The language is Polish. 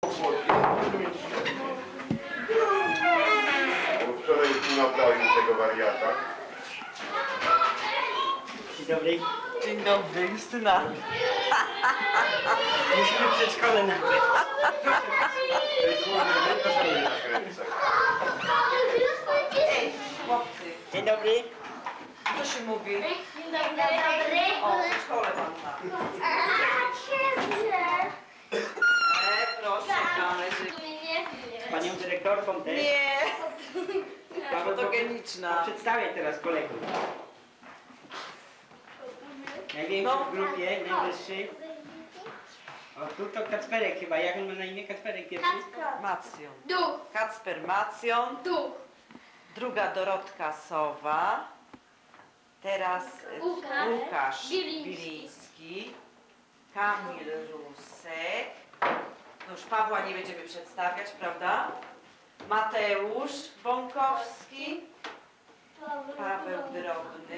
Wczoraj naprawił tego wariata. Dzień dobry. Dzień dobry, Justyna. Musimy przedszkole nagrać. To jest główny wyposażony na kręcach. Chłopcy, Dzień dobry. co się mówi? Dzień dobry. O, w szkole mam tak. Proszę, kamerzyk. Panią dyrektorką też. Nie, Paweł, fotogeniczna. Przedstawię teraz kolegów. Największy No. w grupie, najwyższy. O, tu to Kacperek chyba. Jak on ma na imię? Kacperek pierwszy? Macjon. Duch. Kacper Macjon. Duch. Druga Dorotka Sowa. Teraz Łukasz Biliński. Kamil Rusek. No już Pawła nie będziemy przedstawiać, prawda? Mateusz Bąkowski. Paweł Drobny.